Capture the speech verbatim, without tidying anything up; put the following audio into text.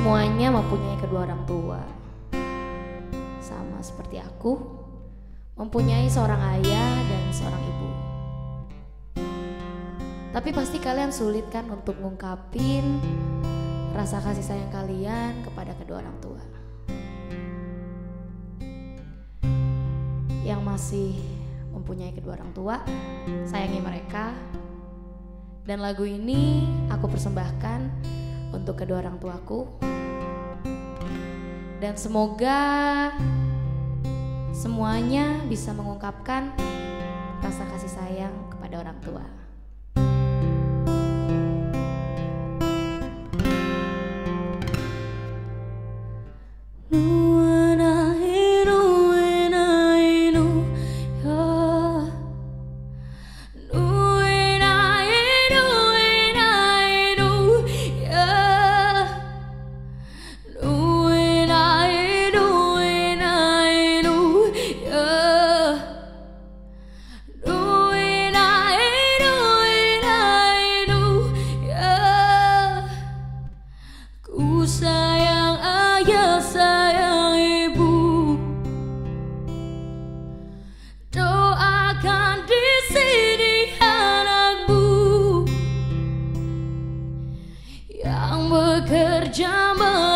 semuanya mempunyai kedua orang tua. Sama seperti aku, mempunyai seorang ayah dan seorang ibu. Tapi pasti kalian sulit kan untuk ngungkapin rasa kasih sayang kalian kepada kedua orang tua. Yang masih mempunyai kedua orang tua, sayangi mereka. Dan lagu ini aku persembahkan untuk kedua orang tuaku. Dan semoga semuanya bisa mengungkapkan rasa kasih sayang kepada orang tua. Sayang ayah, sayang ibu, doakan di sini anakmu yang bekerja.